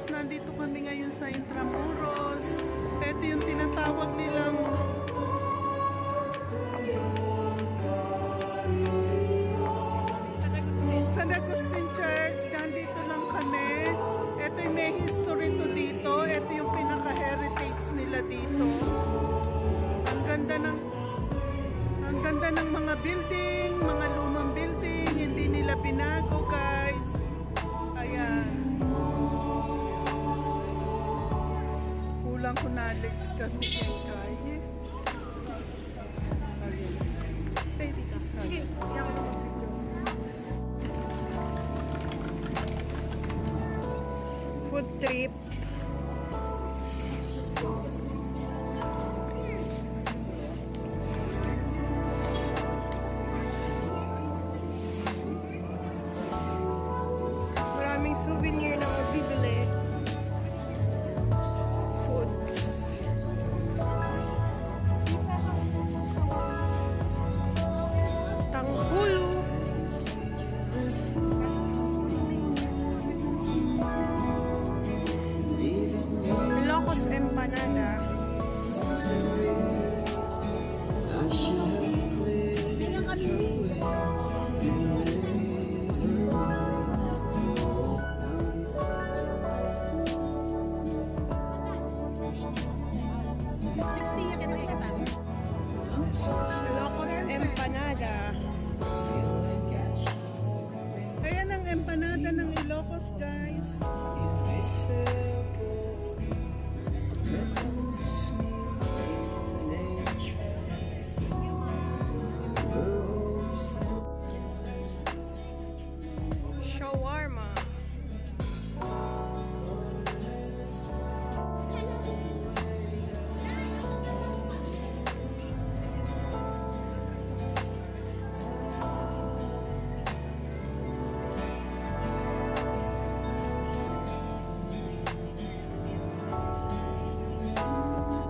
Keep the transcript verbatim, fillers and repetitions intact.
nandito kami ngayon sa Intramuros. Ito yung tinatawag nilang San Agustin Church. Nandito lang kami. Ito yung may history to dito. Ito yung pinaka-heritage nila dito. Ang ganda ng ang ganda ng mga building, mga lumang building. Hindi nila binago, guys. Ayan. Kulang ko knowledge kasi kay Kay. Ayan. Baby ka. Sige. Food trip.